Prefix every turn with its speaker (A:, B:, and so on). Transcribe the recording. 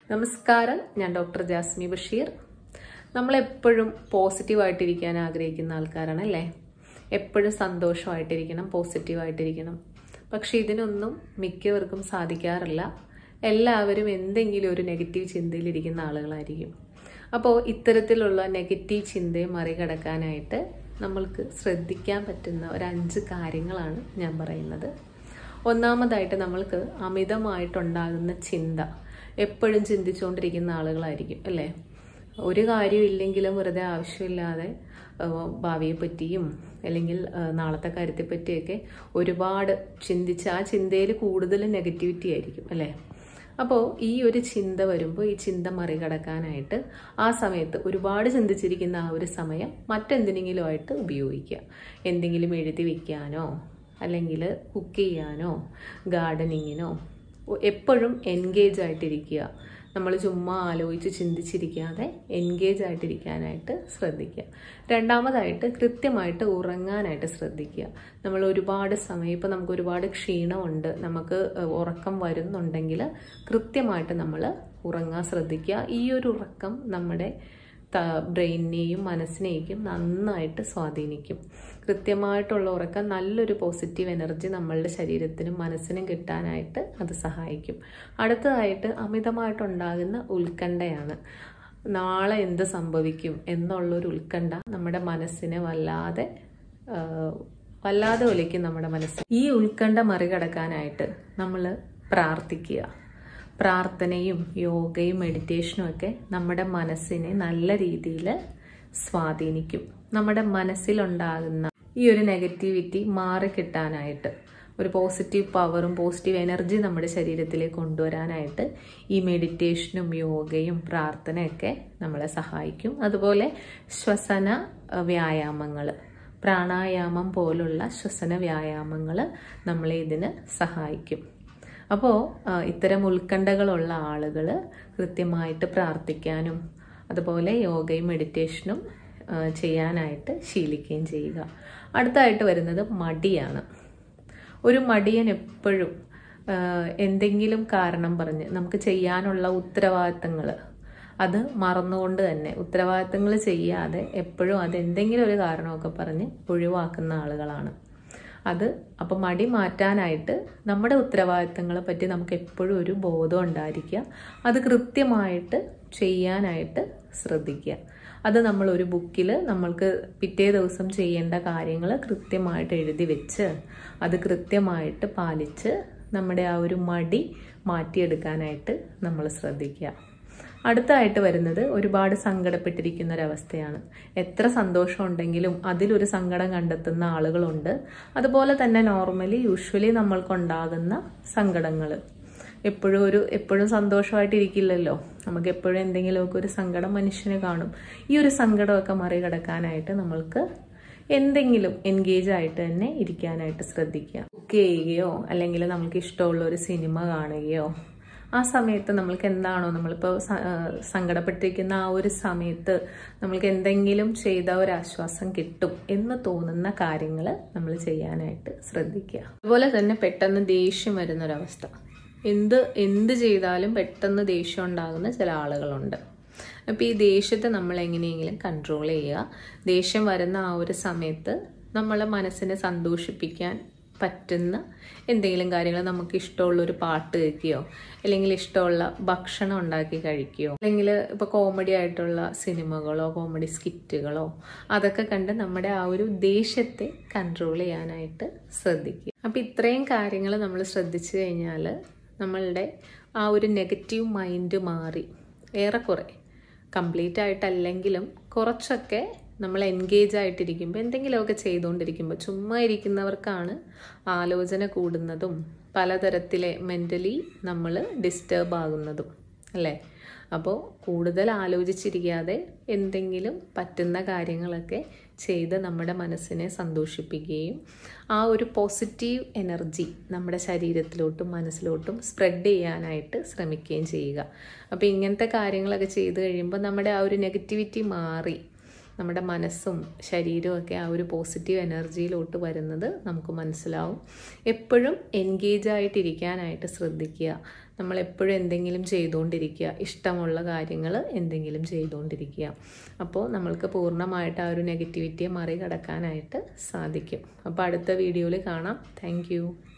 A: നമസ്കാരം, ഞാൻ ഡോക്ടർ ജാസ്മി ബഷീർ. നമ്മളെപ്പോഴും പോസിറ്റീവായിട്ടിരിക്കാൻ ആഗ്രഹിക്കുന്ന ആൾക്കാരാണ് അല്ലേ? എപ്പോഴും സന്തോഷമായിട്ടിരിക്കണം, പോസിറ്റീവായിട്ടിരിക്കണം. പക്ഷെ ഇതിനൊന്നും മിക്കവർക്കും സാധിക്കാറില്ല. എല്ലാവരും എന്തെങ്കിലും ഒരു നെഗറ്റീവ് ചിന്തയിലിരിക്കുന്ന ആളുകളായിരിക്കും. അപ്പോൾ ഇത്തരത്തിലുള്ള നെഗറ്റീവ് ചിന്തയെ മറികടക്കാനായിട്ട് നമ്മൾക്ക് ശ്രദ്ധിക്കാൻ പറ്റുന്ന ഒരു 5 കാര്യങ്ങളാണ് ഞാൻ പറയുന്നത്. ഒന്നാമതായിട്ട് നമ്മൾക്ക് അമിതമായിട്ടുണ്ടാകുന്ന ചിന്ത. എപ്പോഴും ചിന്തിച്ചുകൊണ്ടിരിക്കുന്ന ആളുകളായിരിക്കും അല്ലേ? ഒരു കാര്യമില്ലെങ്കിലും വെറുതെ ആവശ്യമില്ലാതെ ഭാവിയെ പറ്റിയും അല്ലെങ്കിൽ നാളത്തെ കാര്യത്തെ പറ്റിയൊക്കെ ഒരുപാട് ചിന്തിച്ച് ആ ചിന്തയിൽ കൂടുതൽ നെഗറ്റിവിറ്റി ആയിരിക്കും അല്ലേ? അപ്പോൾ ഈ ഒരു ചിന്ത വരുമ്പോൾ ഈ ചിന്ത മറികടക്കാനായിട്ട് ആ സമയത്ത് ഒരുപാട് ചിന്തിച്ചിരിക്കുന്ന ആ ഒരു സമയം മറ്റെന്തിനെങ്കിലും ആയിട്ട് ഉപയോഗിക്കുക. എന്തെങ്കിലും എഴുതി വയ്ക്കാനോ അല്ലെങ്കിൽ കുക്ക് ചെയ്യാനോ ഗാർഡനിങ്ങിനോ എപ്പോഴും എൻഗേജ് ആയിട്ടിരിക്കുക. നമ്മൾ ചുമ്മാ ആലോചിച്ച് ചിന്തിച്ചിരിക്കാതെ എൻഗേജ് ആയിട്ടിരിക്കാനായിട്ട് ശ്രദ്ധിക്കുക. രണ്ടാമതായിട്ട് കൃത്യമായിട്ട് ഉറങ്ങാനായിട്ട് ശ്രദ്ധിക്കുക. നമ്മൾ ഒരുപാട് സമയം, ഇപ്പോൾ നമുക്ക് ഒരുപാട് ക്ഷീണമുണ്ട്, നമുക്ക് ഉറക്കം വരുന്നുണ്ടെങ്കിൽ കൃത്യമായിട്ട് നമ്മൾ ഉറങ്ങാൻ ശ്രദ്ധിക്കുക. ഈ ഒരു ഉറക്കം നമ്മുടെ ബ്രെയിനിനെയും മനസ്സിനെയും നന്നായിട്ട് സ്വാധീനിക്കും. കൃത്യമായിട്ടുള്ള ഉറക്കം നല്ലൊരു പോസിറ്റീവ് എനർജി നമ്മളുടെ ശരീരത്തിനും മനസ്സിനും കിട്ടാനായിട്ട് അത് സഹായിക്കും. അടുത്തതായിട്ട് അമിതമായിട്ടുണ്ടാകുന്ന ഉത്കണ്ഠയാണ്. നാളെ എന്ത് സംഭവിക്കും എന്നുള്ളൊരു ഉത്കണ്ഠ നമ്മുടെ മനസ്സിനെ വല്ലാതെ ഒലിക്കും നമ്മുടെ മനസ്സ്. ഈ ഉത്കണ്ഠ മറികടക്കാനായിട്ട് നമ്മൾ പ്രാർത്ഥിക്കുക. പ്രാർത്ഥനയും യോഗയും മെഡിറ്റേഷനും ഒക്കെ നമ്മുടെ മനസ്സിനെ നല്ല രീതിയിൽ സ്വാധീനിക്കും. നമ്മുടെ മനസ്സിലുണ്ടാകുന്ന ഈ ഒരു നെഗറ്റിവിറ്റി മാറിക്കിട്ടാനായിട്ട്, ഒരു പോസിറ്റീവ് പവറും പോസിറ്റീവ് എനർജി നമ്മുടെ ശരീരത്തിലേക്ക് കൊണ്ടുവരാനായിട്ട് ഈ മെഡിറ്റേഷനും യോഗയും പ്രാർത്ഥനയൊക്കെ നമ്മളെ സഹായിക്കും. അതുപോലെ ശ്വസന വ്യായാമങ്ങൾ, പ്രാണായാമം പോലുള്ള ശ്വസന വ്യായാമങ്ങൾ നമ്മളെ ഇതിന് സഹായിക്കും. അപ്പോൾ ഇത്തരം ഉത്കണ്ഠകളുള്ള ആളുകൾ കൃത്യമായിട്ട് പ്രാർത്ഥിക്കാനും അതുപോലെ യോഗയും മെഡിറ്റേഷനും ചെയ്യാനായിട്ട് ശീലിക്കുകയും ചെയ്യുക. അടുത്തായിട്ട് വരുന്നത് മടിയാണ്. ഒരു മടിയൻ എപ്പോഴും എന്തെങ്കിലും കാരണം പറഞ്ഞ് നമുക്ക് ചെയ്യാനുള്ള ഉത്തരവാദിത്തങ്ങൾ അത് മറന്നുകൊണ്ട് തന്നെ ഉത്തരവാദിത്തങ്ങൾ ചെയ്യാതെ എപ്പോഴും അതെന്തെങ്കിലും ഒരു കാരണമൊക്കെ പറഞ്ഞ് ഒഴിവാക്കുന്ന ആളുകളാണ്. അപ്പോൾ മടി മാറ്റാനായിട്ട് നമ്മുടെ ഉത്തരവാദിത്തങ്ങളെ പറ്റി നമുക്ക് എപ്പോഴും ഒരു ബോധം ഉണ്ടായിരിക്കുക. അത് കൃത്യമായിട്ട് ചെയ്യാനായിട്ട് ശ്രദ്ധിക്കുക. അത് നമ്മൾ ഒരു ബുക്കിൽ നമ്മൾക്ക് പിറ്റേ ദിവസം ചെയ്യേണ്ട കാര്യങ്ങൾ കൃത്യമായിട്ട് എഴുതി വെച്ച് അത് കൃത്യമായിട്ട് പാലിച്ച് നമ്മുടെ ആ ഒരു മടി മാറ്റിയെടുക്കാനായിട്ട് നമ്മൾ ശ്രദ്ധിക്കുക. അടുത്തായിട്ട് വരുന്നത് ഒരുപാട് സങ്കടപ്പെട്ടിരിക്കുന്ന ഒരവസ്ഥയാണ്. എത്ര സന്തോഷം ഉണ്ടെങ്കിലും അതിലൊരു സങ്കടം കണ്ടെത്തുന്ന ആളുകളുണ്ട്. അതുപോലെ തന്നെ യൂഷ്വലി നമ്മൾക്കുണ്ടാകുന്ന സങ്കടങ്ങൾ എപ്പോഴും സന്തോഷമായിട്ടിരിക്കില്ലല്ലോ. നമുക്ക് എപ്പോഴും എന്തെങ്കിലുമൊക്കെ ഒരു സങ്കടം മനുഷ്യന് കാണും. ഈ ഒരു സങ്കടമൊക്കെ മറികടക്കാനായിട്ട് നമ്മൾക്ക് എന്തെങ്കിലും എൻഗേജ് ആയിട്ട് തന്നെ ഇരിക്കാനായിട്ട് ശ്രദ്ധിക്കുക. കുക്ക് ചെയ്യുകയോ അല്ലെങ്കിൽ നമുക്ക് ഇഷ്ടമുള്ള ഒരു സിനിമ കാണുകയോ, ആ സമയത്ത് നമ്മൾക്ക് എന്താണോ നമ്മളിപ്പോൾ സങ്കടപ്പെട്ടിരിക്കുന്ന ആ ഒരു സമയത്ത് നമ്മൾക്ക് എന്തെങ്കിലും ചെയ്ത ഒരു ആശ്വാസം കിട്ടും എന്ന് തോന്നുന്ന കാര്യങ്ങൾ നമ്മൾ ചെയ്യാനായിട്ട് ശ്രദ്ധിക്കുക. അതുപോലെ തന്നെ പെട്ടെന്ന് ദേഷ്യം വരുന്നൊരവസ്ഥ, എന്ത് ചെയ്താലും പെട്ടെന്ന് ദേഷ്യം ഉണ്ടാകുന്ന ചില ആളുകളുണ്ട്. അപ്പോൾ ഈ ദേഷ്യത്തെ നമ്മൾ എങ്ങനെയെങ്കിലും കൺട്രോൾ ചെയ്യുക. ദേഷ്യം വരുന്ന ആ ഒരു സമയത്ത് നമ്മളെ മനസ്സിനെ സന്തോഷിപ്പിക്കാൻ പറ്റുന്ന എന്തെങ്കിലും കാര്യങ്ങൾ, നമുക്ക് ഇഷ്ടമുള്ളൊരു പാട്ട് കേൾക്കുകയോ അല്ലെങ്കിൽ ഇഷ്ടമുള്ള ഭക്ഷണം ഉണ്ടാക്കി കഴിക്കുകയോ അല്ലെങ്കിൽ ഇപ്പോൾ കോമഡി ആയിട്ടുള്ള സിനിമകളോ കോമഡി സ്കിറ്റുകളോ അതൊക്കെ കണ്ട് നമ്മുടെ ആ ഒരു ദേഷ്യത്തെ കൺട്രോൾ ചെയ്യാനായിട്ട് ശ്രദ്ധിക്കുക. അപ്പോൾ ഇത്രയും കാര്യങ്ങൾ നമ്മൾ ശ്രദ്ധിച്ചു കഴിഞ്ഞാൽ നമ്മളുടെ ആ ഒരു നെഗറ്റീവ് മൈൻഡ് മാറി ഏറെക്കുറെ കംപ്ലീറ്റ് ആയിട്ടല്ലെങ്കിലും കുറച്ചൊക്കെ നമ്മൾ എൻഗേജ് ആയിട്ടിരിക്കുമ്പോൾ എന്തെങ്കിലുമൊക്കെ ചെയ്തുകൊണ്ടിരിക്കുമ്പോൾ, ചുമ്മാ ഇരിക്കുന്നവർക്കാണ് ആലോചന കൂടുന്നതും പലതരത്തിലെ മെൻ്റലി നമ്മൾ ഡിസ്റ്റർബ് ആകുന്നതും അല്ലേ? അപ്പോൾ കൂടുതൽ ആലോചിച്ചിരിക്കാതെ എന്തെങ്കിലും പറ്റുന്ന കാര്യങ്ങളൊക്കെ ചെയ്ത് നമ്മുടെ മനസ്സിനെ സന്തോഷിപ്പിക്കുകയും ആ ഒരു പോസിറ്റീവ് എനർജി നമ്മുടെ ശരീരത്തിലോട്ടും മനസ്സിലോട്ടും സ്പ്രെഡ് ചെയ്യാനായിട്ട് ശ്രമിക്കുകയും ചെയ്യുക. അപ്പോൾ ഇങ്ങനത്തെ കാര്യങ്ങളൊക്കെ ചെയ്ത് കഴിയുമ്പോൾ നമ്മുടെ ആ ഒരു നെഗറ്റിവിറ്റി മാറി നമ്മുടെ മനസ്സും ശരീരവും ഒക്കെ ആ ഒരു പോസിറ്റീവ് എനർജിയിലോട്ട് വരുന്നത് നമുക്ക് മനസ്സിലാവും. എപ്പോഴും എൻഗേജ് ആയിട്ടിരിക്കാനായിട്ട് ശ്രദ്ധിക്കുക. നമ്മളെപ്പോഴും എന്തെങ്കിലും ചെയ്തുകൊണ്ടിരിക്കുക, ഇഷ്ടമുള്ള കാര്യങ്ങൾ എന്തെങ്കിലും ചെയ്തുകൊണ്ടിരിക്കുക. അപ്പോൾ നമ്മൾക്ക് പൂർണ്ണമായിട്ട് ആ ഒരു നെഗറ്റിവിറ്റിയെ മറികടക്കാനായിട്ട് സാധിക്കും. അപ്പോൾ അടുത്ത വീഡിയോയിൽ കാണാം. താങ്ക്